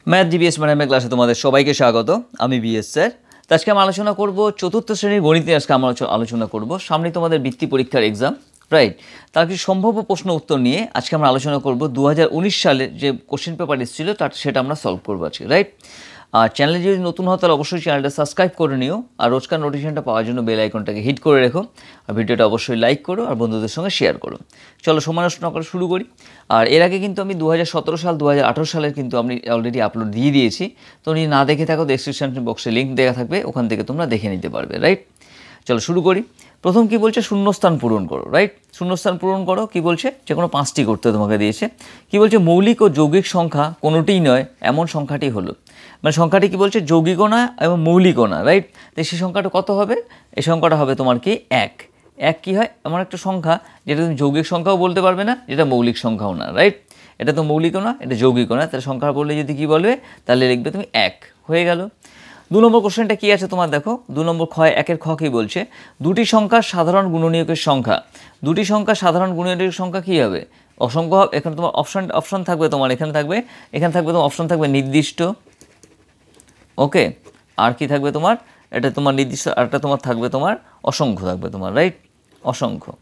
Math GBS ম্যাডামের ক্লাসে তোমাদের সবাইকে স্বাগত। আমি বিএস স্যার। তো আজকে আমরা আলোচনা করব চতুর্থ শ্রেণীর গণিত নিয়ে। আজকে আমরা আলোচনা করব সামনে তোমাদের বৃত্তি পরীক্ষার এক্সাম, রাইট? তার কিছু সম্ভাব্য প্রশ্ন উত্তর নিয়ে আজকে আমরা আলোচনা করব। 2019 সালে যে কোশ্চেন পেপার এসেছিল সেটা আমরা সলভ করবো আজকে, রাইট? আর চ্যানেলে যদি নতুন হয় তাহলে অবশ্যই চ্যানেলটা সাবস্ক্রাইব করে নিও, আর রোজকার নোটিফিকেশনটা পাওয়ার জন্য বেল আইকনটাকে হিট করে রেখো, আর ভিডিওটা অবশ্যই লাইক করো আর বন্ধুদের সঙ্গে শেয়ার করো। চলো সময় নষ্ট না করে শুরু করি। আর এর আগে কিন্তু আমি 2017 সাল 2018 সালের কিন্তু আমি অলরেডি আপলোড দিয়ে দিয়েছি। তো যদি না দেখে থাকো ডেসক্রিপশন বক্সে লিঙ্ক দেওয়া থাকবে, ওখান থেকে তোমরা দেখে নিতে পারবে, রাইট? চলো শুরু করি। প্রথম কি বলছে, শূন্যস্থান পূরণ করো, রাইট? শূন্যস্থান পূরণ করো কি বলছে, যে কোনো 5টি করতে তোমাকে দিয়েছে। কি বলছে, মৌলিক ও যৌগিক সংখ্যা কোনোটিই নয় এমন সংখ্যাটি হলো। মানে সংখ্যাটি কি বলছে, যৌগিকও না এবং মৌলিকও না, রাইট? তো সেই সংখ্যাটা কত হবে? এই সংখ্যাটা হবে তোমার কি এক। এক কী হয়, এমন একটা সংখ্যা যেটা তুমি যৌগিক সংখ্যাও বলতে পারবে না, যেটা মৌলিক সংখ্যাও না, রাইট? এটা তো মৌলিকও না, এটা যৌগিকও না। তাহলে সংখ্যা বললে যদি কি বলবে, তাহলে লিখবে তুমি এক। হয়ে গেল। 2 নম্বর কোশ্চেনটা কী আছে তোমার দেখো। 2 নম্বর একের খ কী বলছে, দুটি সংখ্যার সাধারণ গুণনীয়কের সংখ্যা। দুটি সংখ্যার সাধারণ গুণনীয়কের সংখ্যা কী হবে? অসংখ্য হবে। এখানে তোমার অপশন থাকবে, তোমার এখানে থাকবে তোমার অপশন থাকবে নির্দিষ্ট, ওকে? আর কি থাকবে তোমার, এটা তোমার নির্দিষ্ট, আরটা তোমার থাকবে তোমার অসংখ্য থাকবে তোমার, রাইট? অসংখ্য,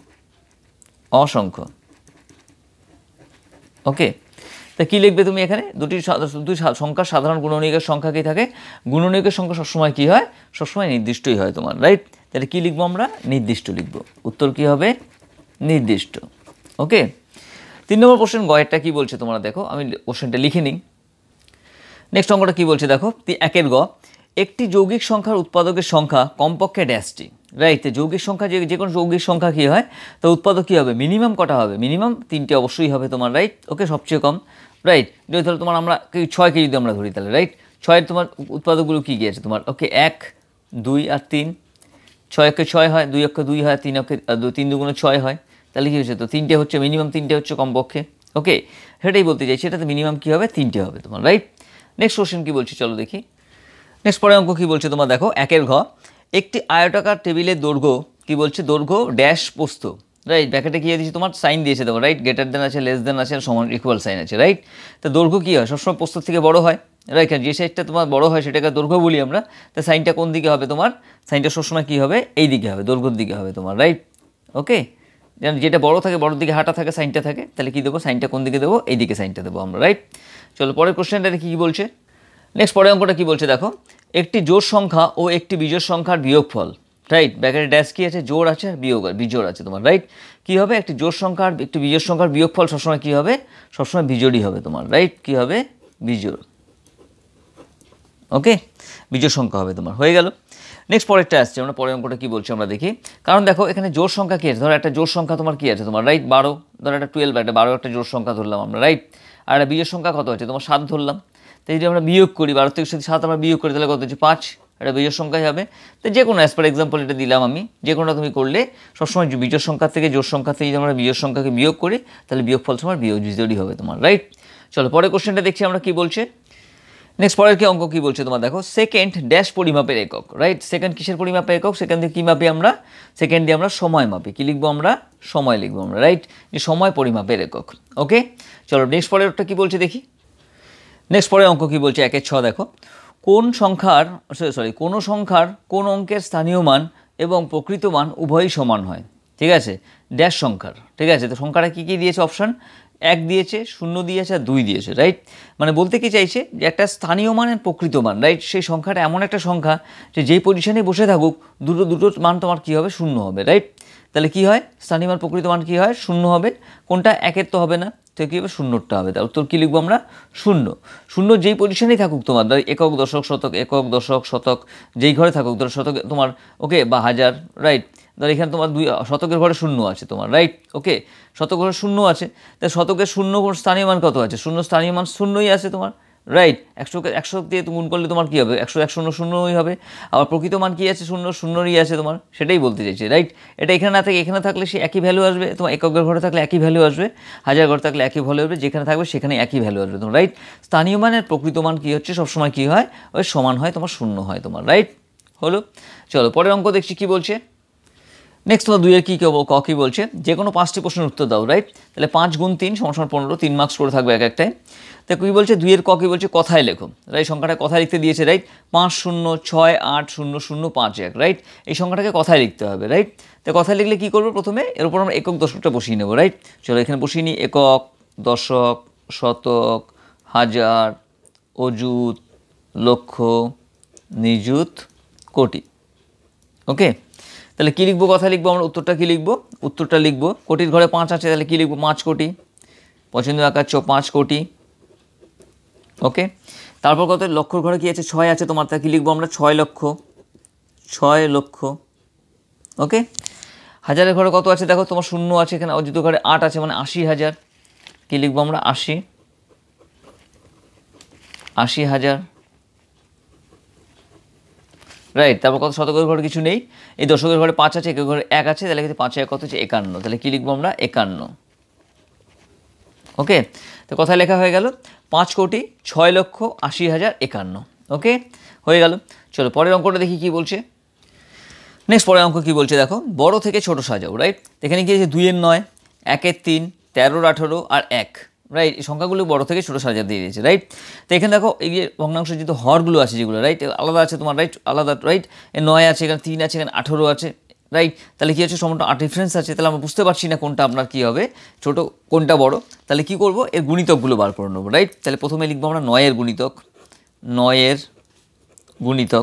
ওকে? তা কী লিখবে তুমি এখানে? দুটি সংখ্যার সাধারণ গুণনীয়কের সংখ্যা কী থাকে? গুণনীয়কের সংখ্যা সবসময় কী হয়? সবসময় নির্দিষ্টই হয় তোমার, রাইট? তাহলে কী লিখবো আমরা? নির্দিষ্ট লিখব। উত্তর কী হবে? নির্দিষ্ট, ওকে? 3 নম্বর কোশ্চেন গয়েরটা কী বলছে তোমরা দেখো, আমি কোশ্চেনটা লিখে নিই। নেক্সট অঙ্কটা কী বলছে দেখো, একের গ, একটি যৌগিক সংখ্যার উৎপাদকের সংখ্যা কমপক্ষে ড্যাশটি, রাইট? যৌগিক সংখ্যা যে কোনো যৌগিক সংখ্যা কী হয়, তো উৎপাদক কী হবে? মিনিমাম কটা হবে? মিনিমাম 3টে অবশ্যই হবে তোমার, রাইট? ওকে, সবচেয়ে কম, রাইট? যদি তাহলে তোমার আমরা 6কে যদি আমরা ধরি তাহলে, রাইট? 6-এর তোমার উৎপাদকগুলো কী কী আছে তোমার? ওকে, 1, 2 আর 3। 6 একে 6 হয়, 2 একে 2 হয়, 3 একে 3 দুগুণে 6 হয়। তাহলে কী হচ্ছে, তো 3টে হচ্ছে মিনিমাম, 3টে হচ্ছে কমপক্ষে, ওকে? সেটাই বলতে চাইছি, এটাতে মিনিমাম কী হবে? 3টে হবে তোমার, রাইট? নেক্সট কোশ্চেন কী বলছি চলো দেখি। নেক্সট পরের অঙ্ক কী বলছে তোমার দেখো, একের ঘ, একটি আয়তাকার টেবিলের দৈর্ঘ্য কী বলছে, দৈর্ঘ্য ড্যাশ প্রস্থ, রাইট? ব্র্যাকেটে কী দিয়েছে তোমার? সাইন দিয়েছে তোমার, রাইট? গ্রেটার দেন আছে, লেস দেন আছে, সমান ইকুয়াল সাইন আছে, রাইট? তো দৈর্ঘ্য কী হয়? সবসময় প্রস্থ থেকে বড় হয়, রাইট? যে সাইডটা তোমার বড় হয় সেটাকে দৈর্ঘ্য বলি আমরা। তো সাইনটা কোন দিকে হবে তোমার? সাইনটা সবসময় কী হবে? এই দিকে হবে, দৈর্ঘ্যর দিকে হবে তোমার, রাইট? ওকে, যেটা বড় থাকে, বড়োর দিকে হাঁটা থাকে, সাইনটা থাকে, তাহলে কী দেবো? সাইনটা কোন দিকে দেবো? এই দিকে সাইনটা দেবো আমরা, রাইট? চলো পরের কোশ্চেনটা দেখি কী বলছে। নেক্সট পরের অঙ্কটা কী বলছে দেখো, একটি জোড় সংখ্যা ও একটি বিজোড় সংখ্যার বিয়োগফল, রাইট? ব্র্যাকেটে ড্যাশ কী আছে? জোড় আছে আর বিজোড় আছে তোমার, রাইট? কী হবে? একটি জোড় সংখ্যা আর একটি বিজোড় সংখ্যার বিয়োগফল সবসময় কী হবে? সবসময় বিজোড়ই হবে তোমার, রাইট? কী হবে? বিজোড়, ওকে? বিজোড় সংখ্যা হবে তোমার। হয়ে গেল। নেক্সট পরেরটা আসছে, আমরা পরের অঙ্কটা কী বলছি আমরা দেখি। কারণ দেখো এখানে জোড় সংখ্যা কী আছে, ধরো একটা জোড় সংখ্যা তোমার কী আছে তোমার, রাইট? 12, ধরো একটা 12, একটা 12 একটা জোড় সংখ্যা ধরলাম আমরা, রাইট? আর একটা বিজোড় সংখ্যা কত আছে তোমার? 7 ধরলাম। তো যদি আমরা বিয়োগ করি, 12 থেকে যদি 7 আমরা বিয়োগ করি তাহলে কত হচ্ছে? 5। এটা বিজোড় সংখ্যাই হবে। তো যে কোনো অ্যাজ পার এক্সাম্পল এটা দিলাম আমি, যে কোনোটা তুমি করলে সবসময় বিজোড় সংখ্যা থেকে জোড় সংখ্যা থেকে যদি আমরা বিজোড় সংখ্যাকে বিয়োগ করি তাহলে বিয়োগফল তোমার বিজোড়ই হবে তোমার, রাইট? চলো পরের কোশ্চেনটা দেখছি আমরা কী বলছে। নেক্সট পরের কি অঙ্ক কী বলছে তোমার দেখো, সেকেন্ড ড্যাশ পরিমাপের একক, রাইট? সেকেন্ড কিসের পরিমাপের একক? সেকেন্ড দিয়ে কী মাপি আমরা? সেকেন্ড দিয়ে আমরা সময় মাপি। কী লিখবো আমরা? সময় লিখবো আমরা, রাইট? যে সময় পরিমাপের একক, ওকে? চলো নেক্সট পরেরটা কী বলছে দেখি। নেক্সট পরের অঙ্ক কী বলছে, 1-এর 6 দেখো, কোনো সংখ্যার কোন অঙ্কের স্থানীয় মান এবং প্রকৃত মান উভয়ই সমান হয়, ঠিক আছে? ড্যাশ সংখ্যার, ঠিক আছে? তো সংখ্যাটা কী কী দিয়েছে? অপশান 1 দিয়েছে, 0 দিয়েছে আর 2 দিয়েছে, রাইট? মানে বলতে কি চাইছে যে একটা স্থানীয় মান আর প্রকৃত মান, রাইট? সেই সংখ্যাটা এমন একটা সংখ্যা যে যেই পজিশনে বসে থাকুক দুটো মান তোমার কী হবে? 0 হবে, রাইট? তাহলে কী হয়? স্থানীয় মান প্রকৃত মান কী হয়? 0 হবে। কোনটা? 1-এর তো হবে না, তো কী হবে? 0টা হবে। তার উত্তর কী লিখবো আমরা? 0 যেই পজিশনেই থাকুক তোমার, ধর একক, দশক, শতক, একক, দশক, শতক, যেই ঘরে থাকুক, ধর শতক তোমার, ওকে, বা হাজার, রাইট? ধর এখানে তোমার শতকের ঘরে 0 আছে তোমার, রাইট? ওকে, শতক ঘরে 0 আছে, তাই শতকের 0 স্থানীয় মান কত আছে? 0 স্থানীয় মান 0ই আছে তোমার, রাইট? 100 দিয়ে গুণ করলে তোমার কী হবে? 100 0ই হবে। আবার প্রকৃত মান কী আছে? 0ই আছে তোমার, সেটাই বলতে চাইছি, রাইট? এটা এখানে না থাকে, এখানে থাকলে সে একই ভ্যালু আসবে তোমার। এককের ঘরে থাকলে একই ভ্যালু আসবে, হাজার ঘরে থাকলে একই ভ্যালু আসবে, যেখানে থাকবে সেখানে একই ভ্যালু আসবে তোমার, রাইট? স্থানীয় মানের প্রকৃত মান কী হচ্ছে? সবসময় কী হয়? ওই সমান হয় তোমার, 0 হয় তোমার, রাইট? হলো। চলো পরের অঙ্ক দেখছি কী বলছে। নেক্সট তোমার 2 এর ক কী বলছে, যে কোনো 5টি প্রশ্নের উত্তর দাও, রাইট। তাহলে 5 গুণ 3 সমান 15, 3 মার্কস করে থাকবে এক একটায়। তো কী বলছে 2 এর ক কী বলছে, কথায় লেখো, রাইট। সংখ্যাটা কথায় লিখতে দিয়েছে, রাইট। 50680051, রাইট। এই সংখ্যাটাকে কথায় লিখতে হবে, রাইট। তো কথায় লিখলে কী করবো, প্রথমে এর উপর আমরা একক দশকটা বসিয়ে নেবো, রাইট। চলো এখানে বসিয়ে নিই, একক, দশক, শতক, হাজার, অযুত, লক্ষ, নিযুত, কোটি। ওকে, তাহলে কী লিখবো, কথা লিখবো আমরা, উত্তরটা কী লিখবো, উত্তরটা লিখবো, কোটির ঘরে 5 আছে, তাহলে কী লিখবো, 5 কোটি, পছন্দ আকার 5 কোটি। ওকে, তারপর কত, লক্ষর ঘরে কী আছে, 6 আছে তোমার, তা কী লিখবো আমরা, 6 লক্ষ, 6 লক্ষ। ওকে, হাজারের ঘরে কত আছে দেখো, তোমার 0 আছে এখানে, অযুত ঘরে 8 আছে, মানে 80,000, কী লিখবো আমরা, 80,000, রাইট। তারপর কত, শতকের ঘরে কিছু নেই, এই দশকের ঘরে 5 আছে, একের ঘরে 1 আছে, তাহলে 5 1 কত হচ্ছে 51, তাহলে কী লিখবো আমরা, 51। ওকে, তো কথায় লেখা হয়ে গেল 5,06,80,051। ওকে, হয়ে গেল। চলো পরের অঙ্কটা দেখি কী বলছে। নেক্সট পরের অঙ্ক কী বলছে দেখো, বড় থেকে ছোট সাজাও, রাইট। এখানে কি আছে, 2 এর 9, 1 এর 3, 13 18 আর 1, রাইট। এই সংখ্যাগুলো বড় থেকে ছোটো সাজা দিয়ে দিয়েছে, রাইট। তো এখানে দেখো এই যে ভগ্নাংশের যেহেতু হরগুলো আছে যেগুলো, রাইট, আলাদা আছে তোমার, রাইট, আলাদা, রাইট। 9 আছে, এখানে 3 আছে, এখানে 18 আছে, রাইট। তাহলে কী আছে, সম্পূর্ণ 8 ডিফারেন্স আছে, তাহলে আমরা বুঝতে পারছি না কোনটা আপনার কী হবে, ছোটো কোনটা বড়। তাহলে কী করবো, এর গুণিতকগুলো বার করে নেবো, রাইট। তাহলে প্রথমে লিখবো আমরা 9 এর গুণিতক, 9 এর গুণিতক,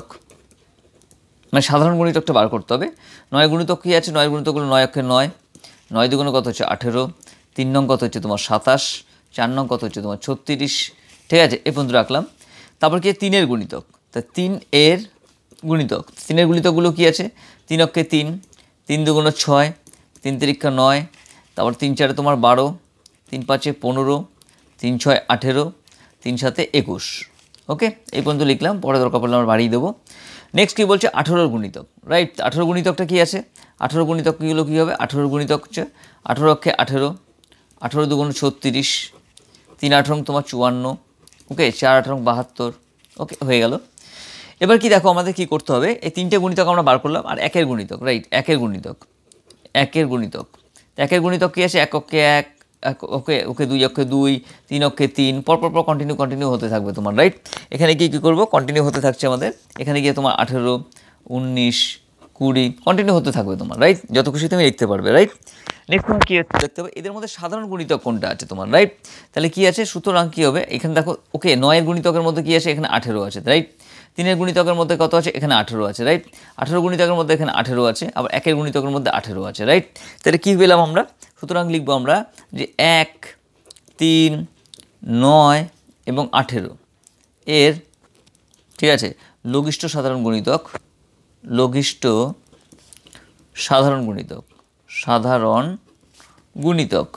মানে সাধারণ গুণিতকটা বার করতে হবে। 9 গুণিতক কী আছে, 9 গুণিতকগুলো 9 অক্ষে 9, 9 দুগুণে কত হচ্ছে 18, 3 নং কত হচ্ছে তোমার 27, 4 নং কত হচ্ছে তোমার 36, ঠিক আছে, এ পর্যন্ত রাখলাম। তারপর কি 3 এর গুণিতক, তা 3 এর গুণিতক, 3 এর গুণিতকগুলো কী আছে, 3 অক্ষে 3, 3 দুগুণে 6, 3 তিরিক্ষা 9, তারপর 3 4 তোমার 12, 3 5 15, 3 6 18, 3 7 21। ওকে, এই পর্যন্ত লিখলাম, পরে দরকার পড়লে আমরা বাড়িয়ে দেবো। নেক্সট কী বলছে, 18 গুণিতক, রাইট। 18 গুণিতকটা কী আছে, 18 গুণিতকগুলো কী হবে, 18 গুণিতক হচ্ছে 18 অক্ষে 18, 18 দুগুণ 36, 3 18 তোমার 54, ওকে, 4 18 72। ওকে, হয়ে গেল। এবার কি দেখো, আমাদের কি করতে হবে, এই 3টে গুণিতক আমরা বার করলাম, আর 1 এর গুণিতক, রাইট, 1 এর গুণিতক, 1 এর গুণিতক, 1 এর গুণিতক কী আছে, 1 অক্ষে 1, ওকে ওকে 2 অক্ষে 2, 3 অক্ষে 3, পর কন্টিনিউ হতে থাকবে তোমার, রাইট। এখানে কী করবো, কন্টিনিউ হতে থাকছে আমাদের, এখানে গিয়ে তোমার 18, 19, 20 কন্টিনিউ হতে থাকবে তোমার, রাইট, যত খুশি তুমি লিখতে পারবে, রাইট। নেক্সট তোমার কী দেখতে হবে, এদের মধ্যে সাধারণ গুণিতক কোনটা আছে তোমার, রাইট। তাহলে কী আছে, সুতরাং কী হবে, এখানে দেখো, ওকে 9 এর গুণিতকের মধ্যে কী আছে, এখানে 18 আছে, রাইট। 3 এর গুণিতকের মধ্যে কত আছে, এখানে 18 আছে, রাইট। 18 গুণিতকের মধ্যে এখানে 18 আছে, আবার 1 এর গুণিতকের মধ্যে 18 আছে, রাইট। তাহলে কী পেলাম আমরা, সুতরাং লিখবো আমরা যে 1, 3, 9 এবং 18 এর, ঠিক আছে, লঘিষ্ঠ সাধারণ গুণিতক, লঘিষ্ঠ সাধারণ গুণিতক, সাধারণ গুণিতক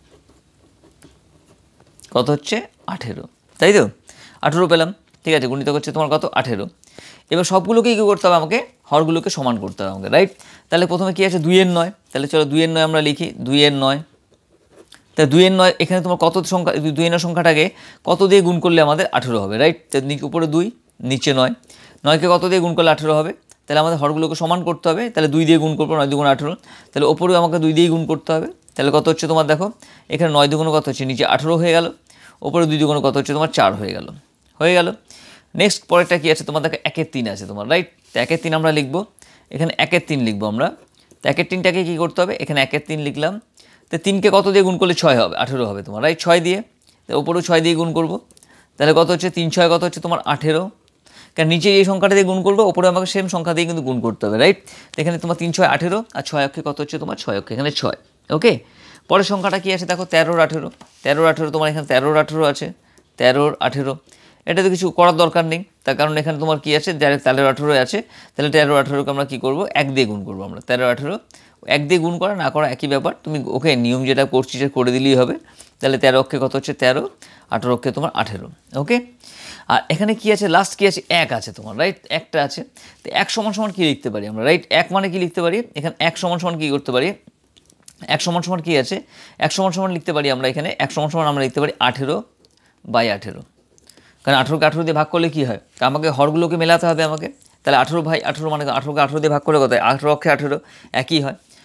কত হচ্ছে 18, তাই তো, 18 পেলাম, ঠিক আছে। গুণিতক হচ্ছে তোমার কত, 18। এবার সবগুলোকে কী করতে হবে, আমাকে হরগুলোকে সমান করতে হবে আমাকে, রাইট। তাহলে প্রথমে কী আছে, 2 এর 9, তাহলে চলো 2 এর 9 আমরা লিখি, 2 এর 9, তাই 2 এর 9, এখানে তোমার কত সংখ্যা, 2 এর 9 সংখ্যাটাকে কত দিয়ে গুণ করলে আমাদের 18 হবে, রাইট। উপরে 2, নিচে 9, 9কে কত দিয়ে গুণ করলে 18 হবে, তাহলে আমাদের হরগুলোকে সমান করতে হবে, তাহলে 2 দিয়ে গুণ করবো, 9 দুগুণ 18, তাহলে ওপরেও আমাকে 2 দিয়েই গুণ করতে হবে, তাহলে কত হচ্ছে তোমার দেখো, এখানে 9 দুগুণ কত হচ্ছে, নিচে 18 হয়ে গেল, ওপরে 2 দুগুণ কত হচ্ছে তোমার 4 হয়ে গেল, হয়ে গেল। নেক্সট পরেরটা কী আছে তোমার দেখো, 1 এর 3 আছে তোমার, রাইট। তো 1 এর 3 আমরা লিখবো, এখানে 1 এর 3 লিখবো আমরা, তো 1 এর 3টাকে কী করতে হবে, এখানে 1 এর 3 লিখলাম, তো 3কে কত দিয়ে গুণ করলে 6 হবে, 18 হবে তোমার, রাইট, 6 দিয়ে, তো ওপরেও 6 দিয়ে গুণ করবো, তাহলে কত হচ্ছে 3 6 কত হচ্ছে তোমার 18, কারণ নিচে এই সংখ্যাটা দিয়ে গুণ করবো, ওপরে আমাকে সেম সংখ্যা দিয়ে কিন্তু গুণ করতে হবে, রাইট। এখানে তোমার 3 6 18, আর 6 অক্ষে কত হচ্ছে তোমার 6 অক্ষে এখানে 6, ওকে। পরের সংখ্যাটা কী আছে দেখো, 13 18, 13 18 তোমার এখানে 13 18 আছে, 13 18, এটা তো কিছু করার দরকার নেই, তার কারণ এখানে তোমার কী আছে, ডাইরেক্ট 13 18 আছে, তাহলে 13 18কে আমরা কী করবো, 1 দিয়ে গুণ করবো আমরা, 13 18 1 দিয়ে গুণ করা না করা একই ব্যাপার, তুমি ওকে নিয়ম যেটা করছি সেটা করে দিলেই হবে। তাহলে 13 অক্ষে কত হচ্ছে 13, 18 অক্ষে তোমার 18, ওকে। আর এখানে কী আছে, লাস্ট কী আছে, 1 আছে তোমার, রাইট, একটা আছে। তো 1 সমান সমান কী লিখতে পারি আমরা, রাইট, 1 মানে কি লিখতে পারি, এখানে 1 সমান সমান কী করতে পারি, 1 সমান সমান কী আছে, 1 সমান সমান লিখতে পারি আমরা, এখানে 1 সমান সমান আমরা লিখতে পারি 18/18, কারণ 18কে 18 দিয়ে ভাগ করলে কী হয়, আমাকে হরগুলোকে মেলাতে হবে আমাকে, তাহলে 18/18 মানে 18কে 18 দিয়ে ভাগ করলে কত হয়, 18 অক্ষে 18 একই হয়,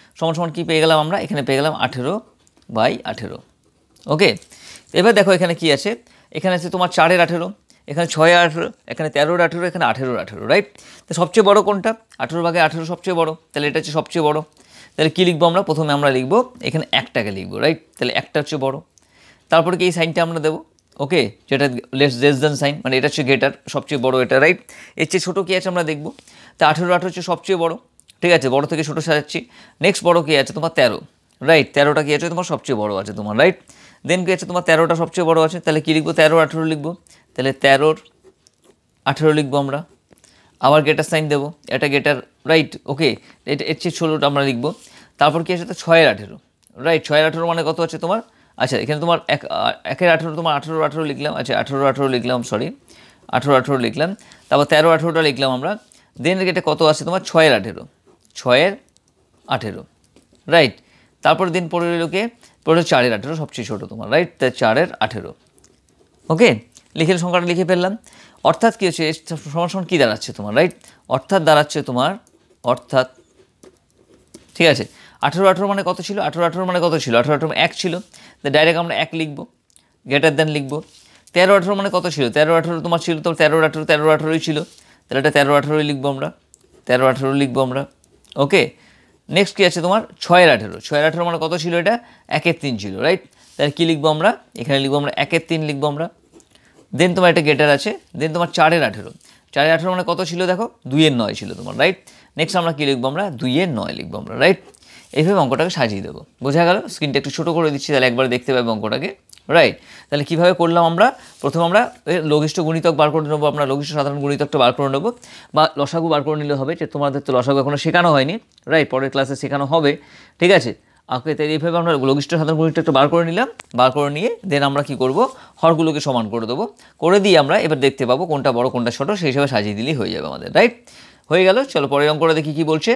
সমান সমান কী পেয়ে গেলাম আমরা, এখানে পেয়ে গেলাম 18/18। ওকে, এবার দেখো এখানে কি আছে, এখানে আছে তোমার 4/18, এখানে 6/18, এখানে 13/18, এখানে 18/18, রাইট। তো সবচেয়ে বড় কোনটা, 18/18 সবচেয়ে বড়, তাহলে এটা হচ্ছে সবচেয়ে বড়। তাহলে কী লিখবো আমরা, প্রথমে আমরা লিখবো এখানে একটাকে লিখবো, রাইট। তাহলে একটা হচ্ছে বড়, তারপরে কি এই সাইনটা আমরা দেবো, ওকে, যেটা লেস দেন সাইন, মানে এটা হচ্ছে গেটার, সবচেয়ে বড় এটা, রাইট। এর চেয়ে ছোটো কী আছে আমরা দেখবো, তা 18/18 হচ্ছে সবচেয়ে বড়, ঠিক আছে, বড় থেকে ছোটো সাজাচ্ছি। নেক্সট বড় কী আছে তোমার 13, রাইট, 13টা কী আছে তোমার সবচেয়ে বড় আছে তোমার, রাইট। দেন কী আছে তোমার 13টা সবচেয়ে বড় আছে, তাহলে কী লিখবো 13/18 লিখবো, তাহলে 13/18 লিখবো আমরা, আবার গেটার সাইন দেবো, এটা গেটার, রাইট, ওকে। এটা এর চেয়ে ষোলোটা আমরা লিখবো। তারপর কী আছে তো 6/18, রাইট, 6/18 মানে কত আছে তোমার, আচ্ছা এখানে তোমার 1/18 তোমার 18/18 লিখলাম, আচ্ছা 18/18 লিখলাম, সরি 18/18 লিখলাম, তারপর 13/18টা লিখলাম আমরা। দেন এটা কত আছে তোমার 6/18, 6/18, রাইট। তারপর দিন পরে লোকে পরে 4/18 সবচেয়ে ছোটো তোমার, রাইট, তাই 4/18, ওকে। লিখে সংখ্যাটা লিখে ফেললাম। অর্থাৎ কী হচ্ছে সমান সমান কী দাঁড়াচ্ছে তোমার, রাইট, অর্থাৎ দাঁড়াচ্ছে তোমার, অর্থাৎ, ঠিক আছে। 18/18 মানে কত ছিল, 18/18 মানে কত ছিল, 18/18 1 ছিল, তো ডাইরেক্ট আমরা 1 লিখবো, গ্রেটার দেন লিখবো। 13/18 মানে কত ছিল, 13/18 তোমার ছিল, তো 13/18 ছিল, তাহলে এটা 13/18 লিখবো আমরা, 13/18 লিখবো আমরা, ওকে। নেক্সট কী আছে তোমার 6/18, 6/18 মানে কত ছিল, এটা 1/3 ছিল, রাইট। তাহলে কী লিখবো আমরা, এখানে লিখবো আমরা 1/3 লিখবো আমরা। দেন তোমার একটা গেটার আছে, দেন তোমার 4/18, 4/18 মানে কত ছিল দেখো 2/9 ছিল তোমার, রাইট। নেক্সট আমরা কী লিখবো আমরা 2/9 লিখবো আমরা, রাইট। এইভাবে অঙ্কটাকে সাজিয়ে দেবো, বোঝা গেল। স্ক্রিনটা একটু ছোটো করে দিচ্ছি, তাহলে একবার দেখতে পাবে অঙ্কটাকে, রাইট। তাহলে কীভাবে করলাম আমরা, প্রথমে আমরা লঘিষ্ঠ গুণিতক বার করে নেবো, আমরা লঘিষ্ঠ সাধারণ গুণিতকটা বার করে নেবো, বা লসাগু বার করে নিলে হবে, যে তোমাদের তো লসাগু এখনও শেখানো হয়নি, রাইট, পরের ক্লাসে শেখানো হবে, ঠিক আছে। ওকে, তাই এইভাবে আমরা লঘিষ্ঠ সাধারণ গুণিতকটা বার করে নিলাম, বার করে নিয়ে দেন আমরা কী করবো, হরগুলোকে সমান করে দেবো, করে দিয়ে আমরা এবার দেখতে পাবো কোনটা বড় কোনটা ছোটো, সেই হিসাবে সাজিয়ে দিলেই হয়ে যাবে আমাদের, রাইট। হয়ে গেল। চলো পরের অঙ্কটা দেখি কী বলছে।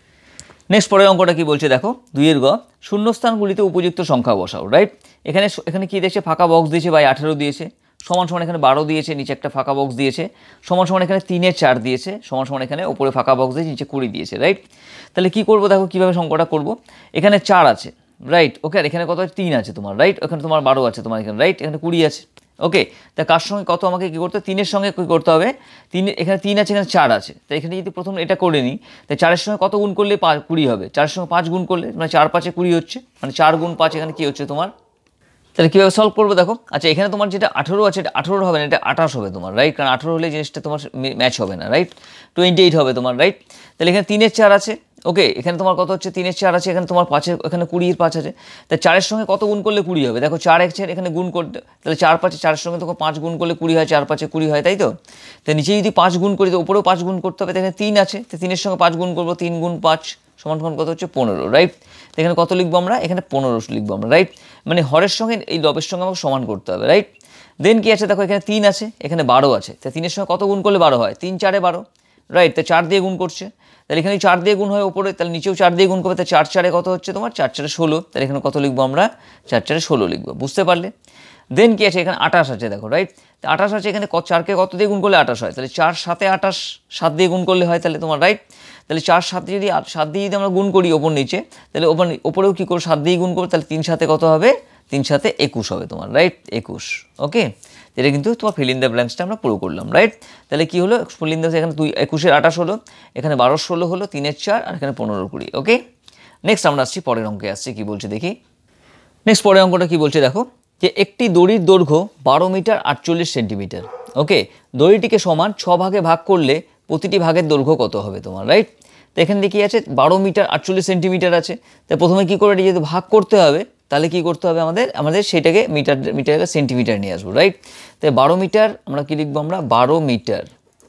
নেক্সট পরের অঙ্কটা কী বলছে দেখো, 2 শূন্যস্থানগুলিতে উপযুক্ত সংখ্যা বসাও, রাইট। এখানে কী দিয়েছে, ফাঁকা বক্স দিয়েছে, বাই 18 দিয়েছে, সমান সমান এখানে 12 দিয়েছে, নিচে একটা ফাঁকা বক্স দিয়েছে, সমান সমান এখানে 3/4 দিয়েছে, সমান সমান এখানে ওপরে ফাঁকা বক্স দিয়েছে, নিচে 20 দিয়েছে, রাইট। তাহলে কী করবো দেখো, কীভাবে সংখ্যাটা করবো, এখানে 4 আছে, রাইট, ওকে, আর এখানে কত আছে 3 আছে তোমার, রাইট, এখানে তোমার 12 আছে তোমার এখানে, রাইট, এখানে 20 আছে, ওকে। তা কার সঙ্গে কত আমাকে কী করতে হবে, 3-এর সঙ্গে কী করতে হবে, এখানে 3 আছে, এখানে 4 আছে, তাই এখানে যদি প্রথম এটা করে নিই, তাই 4-এর সঙ্গে কত গুণ করলে 20 হবে, 4-এর সঙ্গে 5 গুণ করলে, মানে 4-5 20 হচ্ছে, মানে 4 গুণ 5 এখানে কী হচ্ছে তোমার। তাহলে কীভাবে সলভ করবো দেখো, আচ্ছা এখানে তোমার যেটা 18 আছে, এটা 18 হবে না, এটা 28 হবে তোমার, রাইট, কারণ 18 হলে জিনিসটা তোমার ম্যাচ হবে না, রাইট, 28 হবে তোমার, রাইট। তাহলে এখানে 3/4 আছে, ওকে, এখানে তোমার কত হচ্ছে 3/4 আছে, এখানে তোমার 5 এখানে 20/5 আছে, তাই 4-এর সঙ্গে কত গুণ করলে 20 হবে, দেখো 4 এখানে গুণ করতে, তাহলে 4-5 4-এর সঙ্গে তখন 5 গুণ করলে 20 হয়, 4-5 20 হয়, তাই তো। তাই নিচে যদি 5 গুণ করি, তো উপরেও 5 গুণ করতে হবে, এখানে 3 আছে, তো 3-এর সঙ্গে 5 গুণ করবো, 3 গুণ 5 সমান কত হচ্ছে 15, রাইট। এখানে কত লিখবো আমরা, এখানে 15 লিখবো আমরা, রাইট, মানে হরের সঙ্গে এই লবের সঙ্গে আমাকে সমান করতে হবে, রাইট। দেন কি আছে দেখো, এখানে 3 আছে, এখানে 12 আছে, তাই 3-এর সঙ্গে কত গুণ করলে 12 হয়, 3-4 12, রাইট, তাই 4 দিয়ে গুণ করছে, তাহলে এখানে 4 দিয়ে গুণ হয় ওপরে, তাহলে নিচেও 4 দিয়ে গুণ করবে, তাই 4-4 কত হচ্ছে তোমার 4-4 16, তাহলে এখানে কত লিখবো আমরা 4-4 16 লিখবো, বুঝতে পারলে। দেন কি আছে, এখানে 28 আছে দেখো, রাইট, 28 আছে, এখানে 4-কে কত দিয়ে গুণ করলে 28 হয়, তাহলে 4-7 28, 7 দিয়ে গুণ করলে হয়, তাহলে তোমার, রাইট। তাহলে 4-7 যদি 7 দিয়ে যদি আমরা গুণ করি ওপর নিচে, তাহলে ওপরেও কী করবো 7 দিয়ে গুণ করবো, তাহলে 3-7 কত হবে, 3-7 21 হবে তোমার, রাইট, 21, ওকে। এটা কিন্তু তোমার ফিল ইন দ্য ব্ল্যাঙ্কসটা আমরা পুরো করলাম, রাইট। তাহলে কী হলো, ফিল ইন দ্য, এখানে 21-এর 28 হলো, এখানে 12-এর 16 হলো, 3-এর 4, আর এখানে 15-এর 20, ওকে। নেক্সট আমরা আসছি পরের অঙ্কে, আসছি কী বলছে দেখি। নেক্সট পরের অঙ্কটা কী বলছে দেখো, যে একটি দড়ির দৈর্ঘ্য 12 মিটার 48 সেন্টিমিটার, ওকে, দড়িটিকে সমান 6 ভাগে ভাগ করলে প্রতিটি ভাগের দৈর্ঘ্য কত হবে তোমার, রাইট। তো এখানে দেখি আছে 12 মিটার 48 সেন্টিমিটার আছে, তাই প্রথমে কী করে যেহেতু ভাগ করতে হবে, তাহলে কী করতে হবে আমাদের সেটাকে মিটারকে সেন্টিমিটার নিয়ে আসবো, রাইট। তাই 12 মিটার আমরা কী লিখবো আমরা 12 মিটার,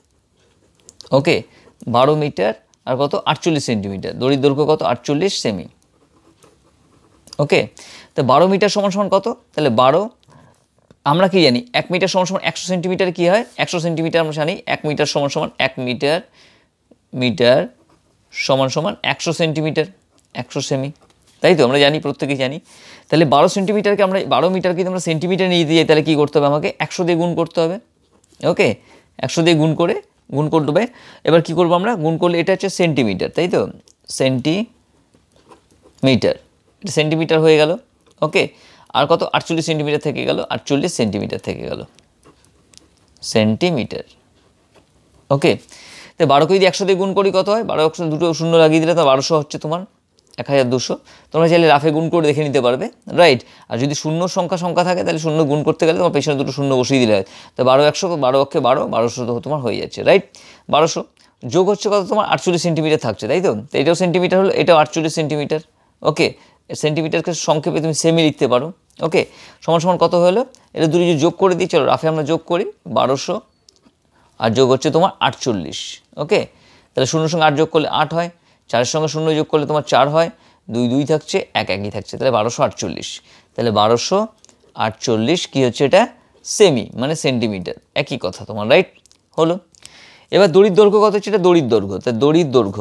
ওকে, 12 মিটার আর কত 48 সেন্টিমিটার, দড়ির দৈর্ঘ্য কত 48 সেমি, ওকে। তো 12 মিটার সমান সমান কত, তাহলে 12, আমরা কি জানি 1 মিটার সমান সমান 100 সেন্টিমিটার কী হয়, 100 সেন্টিমিটার আমরা জানি, 1 মিটার সমান সমান 1 মিটার সমান সমান 100 সেন্টিমিটার, 100 সেমি, তাই তো আমরা জানি, প্রত্যেকেই জানি। তাহলে 12 সেন্টিমিটারকে আমরা 12 মিটারকে আমরা সেন্টিমিটার নিয়ে দিয়ে, তাহলে কী করতে হবে আমাকে 100 দিয়ে গুণ করতে হবে, ওকে, 100 দিয়ে গুণ করতে হবে। এবার কী করবো আমরা, গুণ করলে এটা হচ্ছে সেন্টিমিটার, তাই তো, মিটার, এটা সেন্টিমিটার হয়ে গেল। ওকে, আর কত 48 সেন্টিমিটার থেকে গেল, 48 সেন্টিমিটার থেকে গেল সেন্টিমিটার। ওকে, তো 12কে যদি 100 দিয়ে গুণ করি কত হয়, 12 100 দুটো শূন্য লাগিয়ে দিলে তো 1200 হচ্ছে তোমার 1200। তোমরা চাইলে রাফে গুণ করে দেখে নিতে পারবে, রাইট। আর যদি শূন্য সংখ্যা থাকে তাহলে শূন্য গুণ করতে গেলে তোমার পেছনে দুটো শূন্য বসিয়ে দিলে হয়। তো 12 100, 12 অক্ষে 12, 1200 তো তোমার হয়ে যাচ্ছে, রাইট। 1200 যোগ হচ্ছে কত তোমার 48 সেন্টিমিটার থাকছে, তাই তো। তো এটাও সেন্টিমিটার হলো, এটাও 48 সেন্টিমিটার। ওকে, সেন্টিমিটারকে সংক্ষেপে তুমি সেমি লিখতে পারো। ওকে, সমান সমান কত হলো, এটা দুটো যদি যোগ করে দিই, চলো রাফে আমরা যোগ করি, 1200 আর যোগ হচ্ছে তোমার 48। ওকে, তাহলে শূন্যর সঙ্গে 8 যোগ করলে 8 হয়, 4-এর সঙ্গে 0 যোগ করলে তোমার 4 হয়, 2 2 থাকছে, 1 1ই থাকছে, তাহলে 1248। তাহলে 1248 কী হচ্ছে, এটা সেমি মানে সেন্টিমিটার, একই কথা তোমার, রাইট হলো। এবার দড়ির দৈর্ঘ্য কত হচ্ছে, এটা দড়ির দৈর্ঘ্য, তাই দড়ির দৈর্ঘ্য,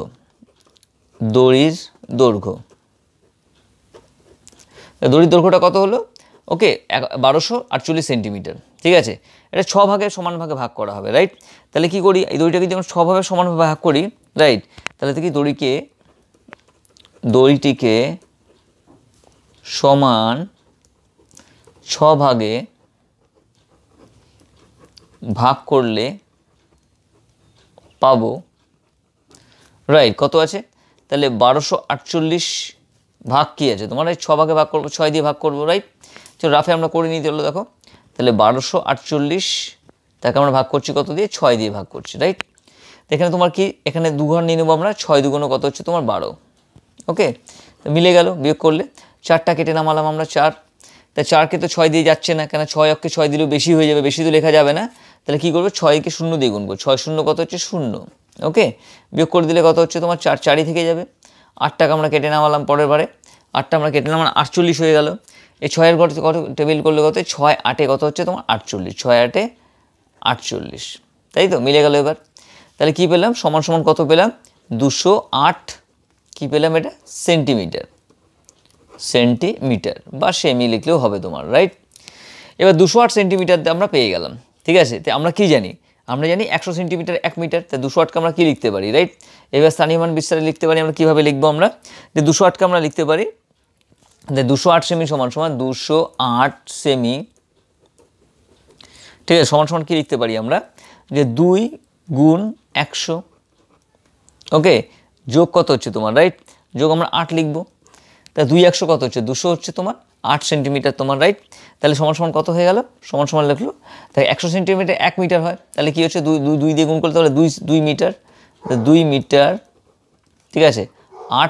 দড়ির দৈর্ঘ্যটা কত হলো, ওকে 1248 সেন্টিমিটার, ঠিক আছে। এটা 6 ভাগে সমান ভাগে ভাগ করা হবে, রাইট। তাহলে কি করি, এই দড়িটাকে যখন 6 ভাগে সমানভাবে ভাগ করি, রাইট, তাহলে কি দড়িটিকে সমান 6 ভাগে ভাগ করলে পাবো, রাইট, কত আছে, তাহলে 1248 ভাগ কী আছে তোমার, এই 6 ভাগে ভাগ করবো, 6 দিয়ে ভাগ করবো, রাইট। চলো রাফে আমরা করে নিই, চলো দেখো, তাহলে 1248 তাকে আমরা ভাগ করছি কত দিয়ে, 6 দিয়ে ভাগ করছি, রাইট। এখানে তোমার কি, এখানে 2 ঘর নিয়ে নেবো আমরা, 6 2 কত হচ্ছে তোমার 12। ওকে, তো মিলে গেল, বিয়োগ করলে 4টা কেটে নামালাম আমরা 4, তা 4কে তো 6 দিয়ে যাচ্ছে না, কেন 6 অক্ষে 6 দিলেও বেশি হয়ে যাবে, বেশি তো লেখা যাবে না। তাহলে কী করবো, 6কে 0 দিয়ে গুনবো, 6 0 কত হচ্ছে 0। ওকে, বিয়োগ করে দিলে কত হচ্ছে তোমার 4 4ই থেকে যাবে। 8টাকে আমরা কেটে নামালাম পরের বারে, 8টা আমরা কেটে নামালাম, 48 হয়ে গেল। এই 6-এর ঘর কত টেবিল করলে কত, 6 8-এ কত হচ্ছে তোমার 48, 6 8-এ 48, তাই তো মিলে গেল। এবার তাহলে কী পেলাম, সমান সমান কত পেলাম, 208, কী পেলাম, এটা সেন্টিমিটার বা সেমি লিখলেও হবে তোমার, রাইট। এবার 208 সেন্টিমিটার আমরা পেয়ে গেলাম, ঠিক আছে। তো আমরা কি জানি, আমরা জানি 100 সেন্টিমিটার 1 মিটার, তাই 208কে আমরা কী লিখতে পারি, রাইট। এবার স্থানীয় মান বিস্তারে লিখতে পারি, আমরা কীভাবে লিখবো, আমরা যে 208কে আমরা লিখতে পারি, 208 সেমি সমান সমান 208 সেমি, ঠিক আছে, সমান সমান কী লিখতে পারি আমরা, যে 2 গুণ 100। ওকে, যোগ কত হচ্ছে তোমার, রাইট, যোগ আমরা 8 লিখবো, তা 2 100 কত হচ্ছে, 200 হচ্ছে তোমার 8 সেন্টিমিটার তোমার, রাইট। তাহলে সমান সমান কত হয়ে গেল, সমান সমান লিখলো, তাই 100 সেন্টিমিটার 1 মিটার হয়, তাহলে কী হচ্ছে 2 দিয়ে গুণ করলে তাহলে 2 মিটার, 2 মিটার, ঠিক আছে, 8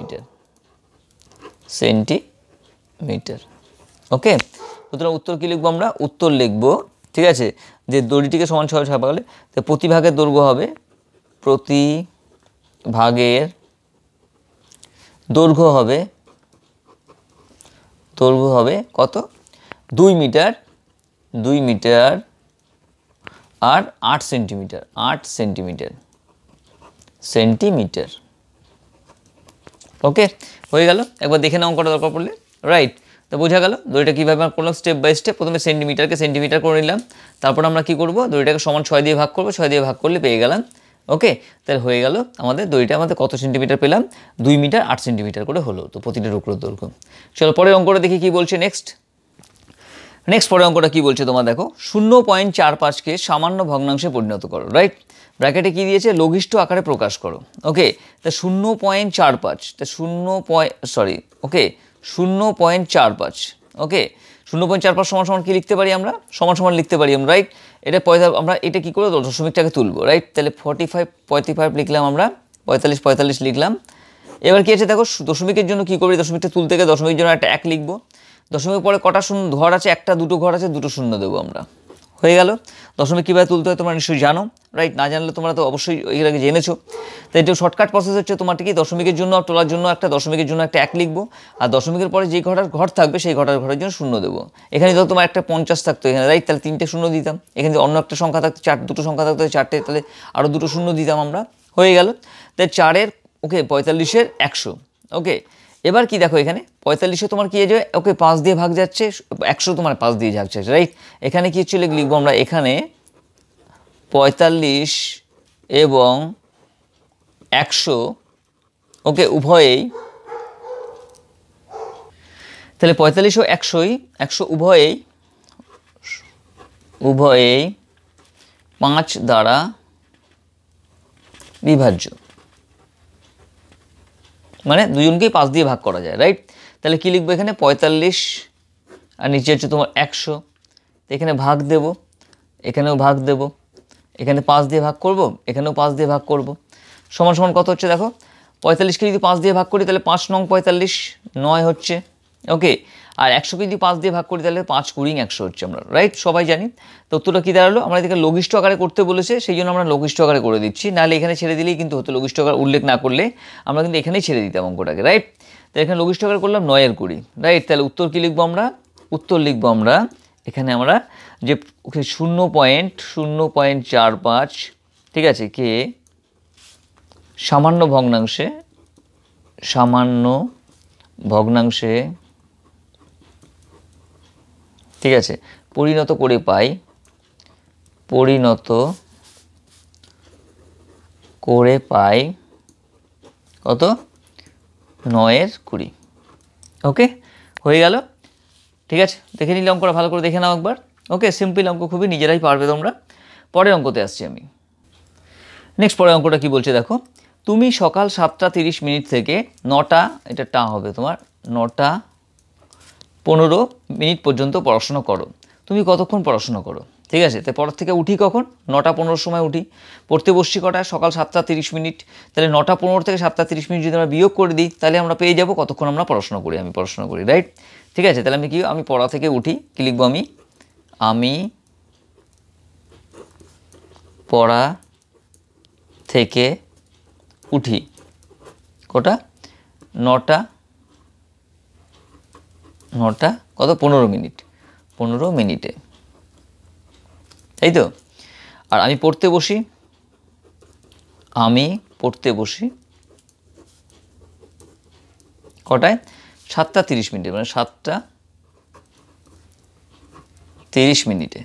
সেন্টিমিটার। ওকে, সুতরাং উত্তর কী লিখবো আমরা, উত্তর লিখবো, ঠিক আছে, যে দড়িটিকে সমান 6 ভাগ করলে, তো প্রতি ভাগের দৈর্ঘ্য হবে, প্রতি ভাগের দৈর্ঘ্য হবে কত, 2 মিটার আর 8 সেন্টিমিটার। ওকে, হয়ে গেল। একবার দেখে নাও অঙ্কটা দরকার পড়লে, রাইট। তো বোঝা গেল দড়িটা কীভাবে করলাম, স্টেপ বাই স্টেপ। প্রথমে সেন্টিমিটারকে সেন্টিমিটার করে নিলাম, তারপর আমরা কী করবো, দড়িটাকে সমান 6 দিয়ে ভাগ করবো, 6 দিয়ে ভাগ করলে পেয়ে গেলাম। ওকে, তাহলে হয়ে গেল আমাদের দড়িটা, আমাদের কত সেন্টিমিটার পেলাম, 2 মিটার 8 সেন্টিমিটার করে হলো, তো প্রতিটা টুকরোর দৈর্ঘ্য। চলো পরের অঙ্কটা দেখি কী বলছে। নেক্সট পরের অঙ্কটা কী বলছে তোমার দেখো, 0.45কে সামান্য ভগ্নাংশে পরিণত করো, রাইট। ব্র্যাকেটে কী দিয়েছে, লঘিষ্ঠ আকারে প্রকাশ করো। ওকে, তা 0.45, তা 0.45, ওকে, 0.45 সমান সমান কী লিখতে পারি আমরা, সমান সমান লিখতে পারি আমরা, রাইট। এটা আমরা এটা কী করে দশমিকটাকে তুলবো, রাইট। তাহলে 45 লিখলাম আমরা, 45 লিখলাম। এবার কী আছে দেখো, দশমিকের জন্য কী করবি, দশমিকটা তুলতে গেলে দশমিকের জন্য একটা 1 লিখবো, দশমিক পরে কটা শূন্য ঘর আছে, একটা দুটো ঘর আছে, দুটো শূন্য দেবো আমরা, হয়ে গেল। দশমিক কীভাবে তুলতে হয় তোমরা নিশ্চয়ই জানো, রাইট। না জানলে তোমরা তো অবশ্যই এর আগে জেনেছো। তাই এটা শর্টকাট প্রসেস হচ্ছে, তোমার কি দশমিকের জন্য তোলার জন্য একটা, দশমিকের জন্য একটা 1 লিখবো, আর দশমিকের পরে যে ঘর থাকবে সেই ঘরের জন্য শূন্য দেবো। এখানে ধরো তোমার একটা 50 থাকতো এখানে, রাইট, তাহলে 3টে শূন্য দিতাম। এখানে অন্য একটা সংখ্যা থাকতো, দুটো সংখ্যা থাকতো 4টে, তাহলে আরও দুটো শূন্য দিতাম আমরা, হয়ে গেল। তাই 4-এর, ওকে, 45-এর 100। ওকে, এবার কি দেখো, এখানে 45-এ তোমার কী যাবে, ওকে 5 দিয়ে ভাগ যাচ্ছে, 100 তোমার 5 দিয়ে ভাগ যাচ্ছে, রাইট। এখানে কী হচ্ছে লিখবো আমরা, এখানে 45 এবং 100, ওকে, উভয়েই তাহলে 45 ও 100 উভয়েই 5 দ্বারা বিভাজ্য, মানে দুজনকেই 5 দিয়ে ভাগ করা যায়, রাইট। তাহলে কি লিখবো এখানে 45 আর নিচে হচ্ছে তোমার 100, এখানে ভাগ দেব, এখানেও ভাগ দেব, এখানে 5 দিয়ে ভাগ করব, এখানেও 5 দিয়ে ভাগ করব, সমান সমান কত হচ্ছে দেখো 45কে যদি 5 দিয়ে ভাগ করি তাহলে 5 নং 45 9 হচ্ছে, ওকে। আর 100কে যদি 5 দিয়ে ভাগ করি তাহলে 5 কুড়ি 100 হচ্ছে আমরা, রাইট, সবাই জানি। তো উত্তরটা কী দাঁড়ালো, আমরা এদিকে লঘিষ্ঠ আকারে করতে বলেছে সেই জন্য আমরা লঘিষ্ঠ আকারে করে দিচ্ছি, নাহলে এখানে ছেড়ে দিলেই কিন্তু হতো, লঘিষ্ঠ আকার উল্লেখ না করলে আমরা কিন্তু এখানেই ছেড়ে দিতাম অঙ্কটাকে, রাইট। তো এখানে লঘিষ্ঠ আকারে করলাম 9 এর 20, রাইট। তাহলে উত্তর কী লিখবো আমরা, উত্তর লিখবো আমরা এখানে আমরা যে 0.45, ঠিক আছে, কে সামান্য ভগ্নাংশে ঠিক আছে পরিণত করে পাই কত 9 এর 20, ওকে, হয়ে গেল। ঠিক আছে, দেখে নিলে অঙ্কটা ভালো করে দেখে নাও একবার, ওকে। সিম্পল অঙ্ক, খুবই নিজেরাই পারবে তোমরা। পরের অঙ্কতে আসছি আমি। নেক্সট পরের অঙ্কটা কি বলছে দেখো, তুমি সকাল 7টা 30 মিনিট থেকে 9টা, এটা টা হবে তোমার 9টা 15 মিনিট পর্যন্ত পড়াশোনা করো। তুমি কতক্ষণ পড়াশোনা করো? ঠিক আছে, তো পড়ার থেকে উঠি কখন? 9টা 15 সময় উঠি। পড়তে বসছি কটায়? সকাল 7টা 30 মিনিট। তাহলে 9টা 15 থেকে 7টা 30 মিনিট যদি আমরা বিয়োগ করে দিই তাহলে আমরা পেয়ে যাবো কতক্ষণ আমরা পড়াশোনা করি। আমি পড়াশোনা করি, রাইট। ঠিক আছে, তাহলে আমি পড়া থেকে উঠি, কি লিখবো আমি পড়া থেকে উঠি কটা? 9টা কত 15 মিনিট, 15 মিনিটে, তাই তো। আর আমি পড়তে বসি কটায়? 7টা 30 মিনিটে, মানে 7টা 30 মিনিটে,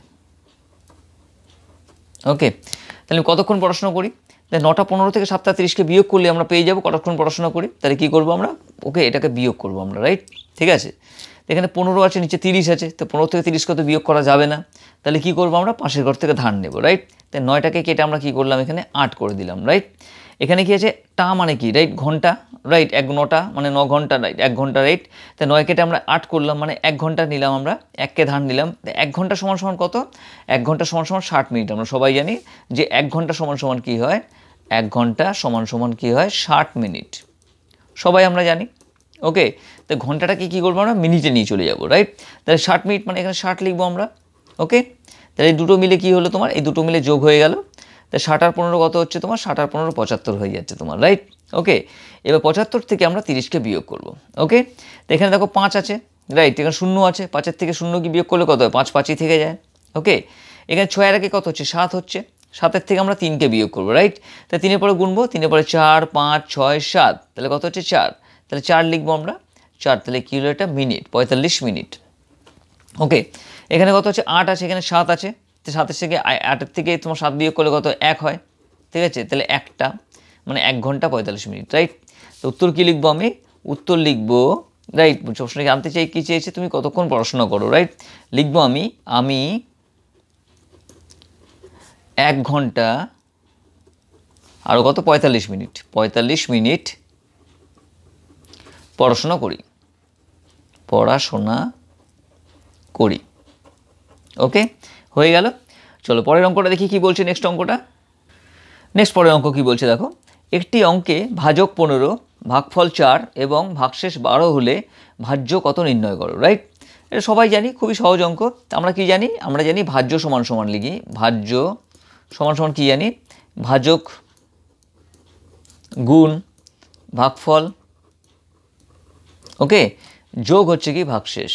ওকে। তাহলে কতক্ষণ পড়াশোনা করি? তাহলে 9টা 15 থেকে 7টা 30কে বিয়োগ করলে আমরা পেয়ে যাবো কতক্ষণ পড়াশোনা করি। তাহলে কী করবো আমরা? ওকে, এটাকে বিয়োগ করবো আমরা, রাইট। ঠিক আছে, এখানে 15 আছে, নিচে 30 আছে, তো 15 থেকে 30কে তো বিয়োগ করা যাবে না। তাহলে কী করবো আমরা? পাশের ঘর থেকে ধার নেব, রাইট। তাই 9টাকে কেটে আমরা কী করলাম? এখানে 8 করে দিলাম, রাইট। এখানে কি আছে? টা মানে কি, রাইট? ঘন্টা, রাইট। 9টা মানে 9 ঘন্টা, রাইট, 1 ঘন্টা, রাইট। তাই 9 কেটে আমরা 8 করলাম, মানে 1 ঘন্টা নিলাম আমরা, 1কে ধার নিলাম। 1 ঘন্টা সমান সমান কত? 1 ঘন্টা সমান সমান 60 মিনিট। আমরা সবাই জানি যে 1 ঘন্টা সমান সমান কী হয়? 1 ঘন্টা সমান সমান কী হয়? 60 মিনিট, সবাই আমরা জানি, ওকে। তো ঘন্টাটাকে কী করবো আমরা? মিনিটে নিয়ে চলে যাবো, রাইট। তাহলে 60 মিনিট মানে এখানে 60 লিখবো আমরা, ওকে। তাহলে এই দুটো মিলে কী হলো তোমার? এই দুটো মিলে যোগ হয়ে গেল। তাই 60 আর 15 কত হচ্ছে তোমার? 60 আর 15 75 হয়ে যাচ্ছে তোমার, রাইট, ওকে। এবার 75 থেকে আমরা 30কে বিয়োগ করবো, ওকে। তো এখানে দেখো 5 আছে, রাইট, এখানে 0 আছে, 5-এর থেকে 0 কি বিয়োগ করলে কত হয়? 5 5ই থেকে যায়, ওকে। এখানে 6 এর আগে কত হচ্ছে? 7 হচ্ছে, 7-এর থেকে আমরা 3কে বিয়োগ করবো, রাইট। তাই 3-এর পরে গুনবো, 3-এর পরে 4 5 6 7, তাহলে কত হচ্ছে? 4। তাহলে 4 লিখবো আমরা, 4। তাহলে কী হলো এটা? Minute, 45 minute, okay. এখানে কত হচ্ছে? 8 আছে, এখানে 7 আছে, তো 7-এর থেকে 8-এর থেকে তোমার 7 বিয়োগ করলে কত? 1 হয়, ঠিক আছে। তাহলে 1টা মানে 1 ঘন্টা 45 মিনিট, রাইট। তো উত্তর কী লিখবো আমি? উত্তর লিখবো, রাইট। প্রশ্নে জানতে চাই কী চেয়েছে, তুমি কতক্ষণ পড়াশোনা করো, রাইট। লিখবো আমি 1 ঘন্টা আরও কত? 45 মিনিট, 45 মিনিট পড়াশোনা করি, ওকে, হয়ে গেল। চলো পরের অঙ্কটা দেখি কী বলছে। নেক্সট পরের অঙ্ক কী বলছে দেখো, একটি অঙ্কে ভাজক 15, ভাগফল 4 এবং ভাগশেষ 12 হলে ভাজ্য কত নির্ণয় করো, রাইট। এটা সবাই জানি, খুবই সহজ অঙ্ক। আমরা কি জানি? আমরা জানি ভাজ্য সমান সমান লিখি, ভাজ্য সমান সমান কী জানি? ভাজক গুণ ভাগফল, ওকে, যোগ হচ্ছে কি ভাগশেষ,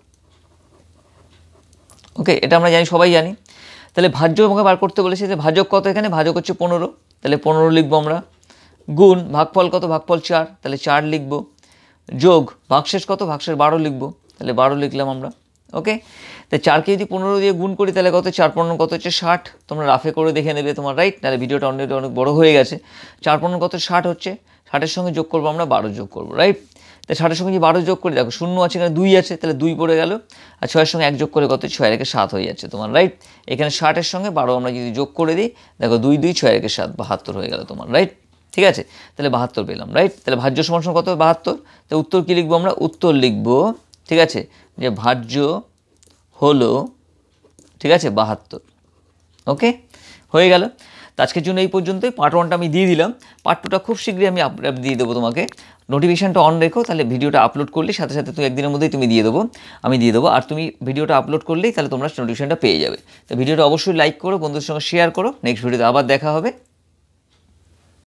ওকে। এটা আমরা জানি, সবাই জানি। তাহলে ভাজ্য আমাকে বার করতে বলেছে, যে ভাজক কত? এখানে ভাজক হচ্ছে 15, তাহলে 15 লিখবো আমরা। গুণ ভাগফল কত? ভাগফল 4, তাহলে 4 লিখবো। যোগ ভাগশেষ কত? ভাগশেষ 12 লিখবো, তাহলে 12 লিখলাম আমরা, ওকে। তাই 4কে যদি 15 দিয়ে গুণ করি তাহলে কত? 4 15 কত হচ্ছে? 60। তোমরা রাফে করে দেখে নেবে তোমার, রাইট, নাহলে ভিডিওটা অনেক বড় হয়ে গেছে। 4 15 কত? 60 হচ্ছে। 60-এর সঙ্গে যোগ করবো আমরা 12 যোগ করবো, রাইট? তাই 60-এর সঙ্গে যে 12 যোগ করি, দেখো শূন্য আছে, এখানে 2 আছে, তাহলে 2 পড়ে গেল। আর 6-এর সঙ্গে 1 যোগ করে কত? 6 আর 1 7 হয়ে যাচ্ছে তোমার, রাইট? এখানে 60-এর সঙ্গে 12 আমরা যদি যোগ করে দিই, দেখো 2 2 6 আর 1 7 72 হয়ে গেল তোমার, রাইট? ঠিক আছে, তাহলে 72 পেলাম, রাইট? তাহলে ভাজ্য সমান সমান কত? 72। তো উত্তর কী লিখবো আমরা? উত্তর লিখবো, ঠিক আছে, যে ভাজ্য হলো, ঠিক আছে, 72। ওকে, হয়ে গেল। তো আজকের জন্য এই পর্যন্তই। পার্ট 1টা আমি দিয়ে দিলাম, পার্ট 2টা খুব শীঘ্রই আমি দিয়ে দেবো তোমাকে। নোটিফিকেশানটা অন রেখো, তাহলে ভিডিওটা আপলোড করলে সাথে সাথে তুমি একদিনের মধ্যেই তুমি আমি দিয়ে দেবো। আর তুমি ভিডিওটা আপলোড করলেই তাহলে তোমরা নোটিফিকেশানটা পেয়ে যাবে। তো ভিডিওটা অবশ্যই লাইক করো, বন্ধুদের সঙ্গে শেয়ার করো। নেক্সট ভিডিওতে আবার দেখা হবে।